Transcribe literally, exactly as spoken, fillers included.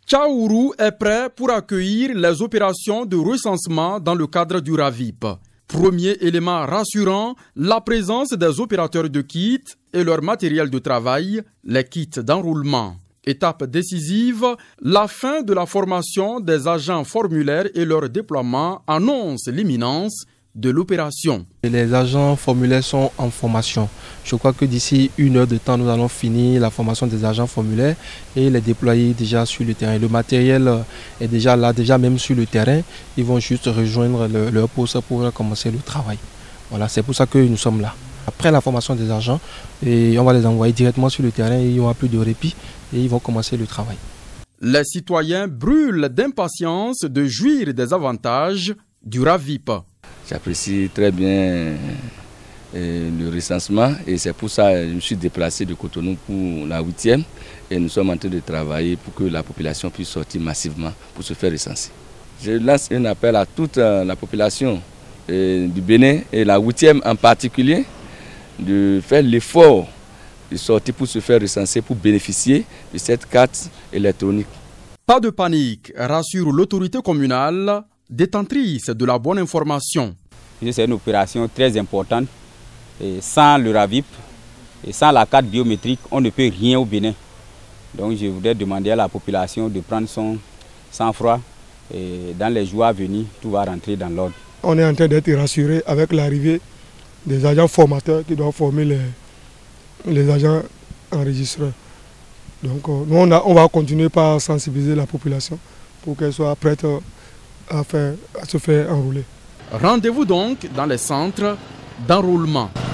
Tchaourou est prêt pour accueillir les opérations de recensement dans le cadre du RAVIP. Premier élément rassurant, la présence des opérateurs de kits et leur matériel de travail, les kits d'enroulement. Étape décisive, la fin de la formation des agents formulaires et leur déploiement annonce l'imminence de l'opération. Les agents formulaires sont en formation. Je crois que d'ici une heure de temps, nous allons finir la formation des agents formulaires et les déployer déjà sur le terrain. Le matériel est déjà là, déjà même sur le terrain. Ils vont juste rejoindre le, leur poste pour commencer le travail. Voilà, c'est pour ça que nous sommes là. Après la formation des agents, et on va les envoyer directement sur le terrain et il n'y aura plus de répit et ils vont commencer le travail. Les citoyens brûlent d'impatience de jouir des avantages du RAVIP. J'apprécie très bien le recensement et c'est pour ça que je me suis déplacé de Cotonou pour la huitième et nous sommes en train de travailler pour que la population puisse sortir massivement pour se faire recenser. Je lance un appel à toute la population du Bénin et la huitième en particulier de faire l'effort de sortir pour se faire recenser, pour bénéficier de cette carte électronique. Pas de panique, rassure l'autorité communale, détentrice de la bonne information. C'est une opération très importante. Et sans le RAVIP et sans la carte biométrique, on ne peut rien au Bénin. Donc je voudrais demander à la population de prendre son sang-froid et dans les jours à venir, tout va rentrer dans l'ordre. On est en train d'être rassuré avec l'arrivée des agents formateurs qui doivent former les, les agents enregistreurs. Donc nous on, a, on va continuer par sensibiliser la population pour qu'elle soit prête à, faire, à se faire enrouler. Rendez-vous donc dans les centres d'enroulement.